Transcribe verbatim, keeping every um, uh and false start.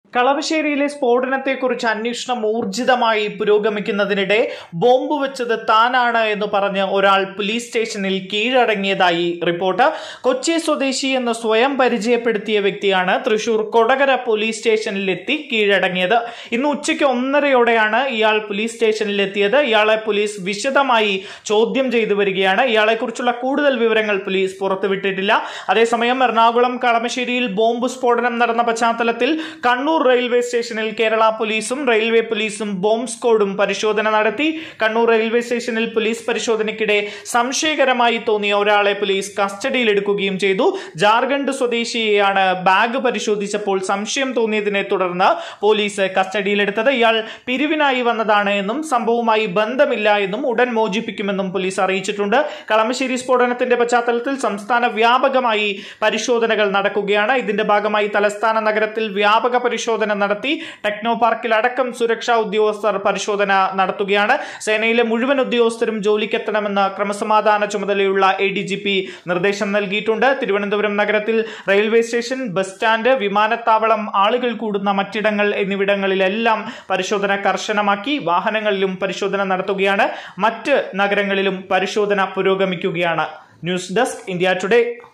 കളമശ്ശേരിയിലെ സ്ഫോടനത്തെക്കുറിച്ച് അന്വേഷണം ഊർജിതമായി പുരോഗമിക്കുന്നതിനിടെ ബോംബ് വെച്ചത് താനാണ് എന്ന് പറഞ്ഞ് ഒരാൾ പോലീസ് സ്റ്റേഷനിൽ കീഴടങ്ങിയതായി റിപ്പോർട്ട്. കൊച്ചി സ്വദേശി എന്ന് സ്വയം പരിചയപ്പെടുത്തിയ വ്യക്തിയാണ് തൃശൂർ കൊടകര പോലീസ് സ്റ്റേഷനിലെത്തി കീഴടങ്ങിയത്. ഇന്ന് ഉച്ചയ്ക്ക് ഒന്നരയോടെയാണ് ഇയാൾ പോലീസ് സ്റ്റേഷനിലെത്തിയത്. ഇയാളെ പോലീസ് വിശദമായി ചോദ്യം ചെയ്തു വരികയാണ്. ഇയാളെക്കുറിച്ചുള്ള കൂടുതൽ വിവരങ്ങൾ പോലീസ് പുറത്തുവിട്ടിട്ടില്ല. അതേസമയം എറണാകുളം കളമശ്ശേരിയിൽ ബോംബ് സ്ഫോടനം നടന്ന പശ്ചാത്തലത്തിൽ കണ്ണൂർ റെയിൽവേ സ്റ്റേഷനിൽ കേരള പോലീസും റെയിൽവേ പോലീസും ബോംബ് സ്ക്വാഡും പരിശോധന നടത്തി. കണ്ണൂർ റെയിൽവേ സ്റ്റേഷനിൽ പോലീസ് പരിശോധനയ്ക്കിടെ സംശയകരമായി തോന്നിയ ഒരാളെ പോലീസ് കസ്റ്റഡിയിലെടുക്കുകയും ചെയ്തു. ജാർഖണ്ഡ് സ്വദേശിയെയാണ് ബാഗ് പരിശോധിച്ചപ്പോൾ സംശയം തോന്നിയതിനെ തുടർന്ന് പോലീസ് കസ്റ്റഡിയിലെടുത്തത്. ഇയാൾ പിരിവിനായി വന്നതാണ് എന്നും സംഭവവുമായി ബന്ധമില്ല എന്നും ഉടൻ മോചിപ്പിക്കുമെന്നും പോലീസ് അറിയിച്ചിട്ടുണ്ട്. കളമശ്ശേരി സ്ഫോടനത്തിന്റെ പശ്ചാത്തലത്തിൽ സംസ്ഥാന വ്യാപകമായി പരിശോധനകൾ നടക്കുകയാണ്. ഇതിന്റെ ഭാഗമായി തലസ്ഥാന നഗരത്തിൽ വ്യാപക പരിശോധന നടത്തി. ടെക്നോ പാർക്കിൽ അടക്കം സുരക്ഷാ ഉദ്യോഗസ്ഥർ പരിശോധന നടത്തുകയാണ്. സേനയിലെ മുഴുവൻ ഉദ്യോഗസ്ഥരും ജോലിക്കെത്തണമെന്ന് ക്രമസമാധാന ചുമതലയുള്ള എ ഡി ജി പി നിർദ്ദേശം നൽകിയിട്ടുണ്ട്. തിരുവനന്തപുരം നഗരത്തിൽ റെയിൽവേ സ്റ്റേഷൻ, ബസ് സ്റ്റാൻഡ്, വിമാനത്താവളം, ആളുകൾ കൂടുന്ന മറ്റിടങ്ങൾ എന്നിവിടങ്ങളിലെല്ലാം പരിശോധന കർശനമാക്കി. വാഹനങ്ങളിലും പരിശോധന നടത്തുകയാണ്. മറ്റ് നഗരങ്ങളിലും പരിശോധന പുരോഗമിക്കുകയാണ്. News desk, India today.